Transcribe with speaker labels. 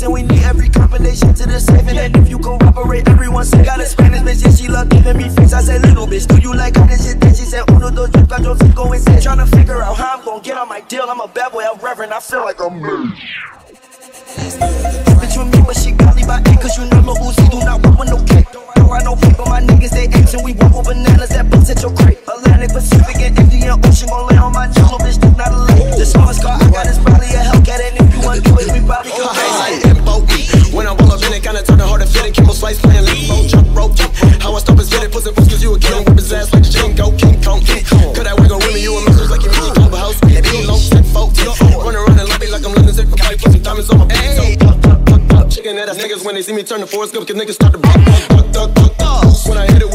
Speaker 1: and we need every combination to the safe. And if you cooperate, everyone say got a Spanish bitch, yeah, she love giving me face. I said, little bitch, do you like how this shit? Then she said, uno, dos, tres, cuatro, cinco, and seis. Tryna figure out how I'm gon' get on my deal. I'm a bad boy, I'm reverend, I feel like I'm me. Bitch with me, but she godly by eight, cause you know Lil Uzi do not want with no cake. Don't ride no paper, my niggas they apes, and we walk with bananas that bust at your crate. Atlantic, Pacific, and Indian Ocean gon' lay on my knees, little bitch, this not a lake. The smallest car I got is probably a Hellcat, and if you want to do it, we probably go crazy.
Speaker 2: When I roll up in it, kinda turn it hard to fit it. Kimbo slice playing limbo, jump rope. How I stop and spit it, pussy cause you a kid. Whip his ass like a Jingo, King Kong. Cut that wig on with me, you a message like you really come house. Be low, set folk. Run around and lobby like I'm London Zip for fight. Put some diamonds on my face. Chicken head ass niggas when they see me turn the Forrest Gump, cause niggas start to buck. When I hit it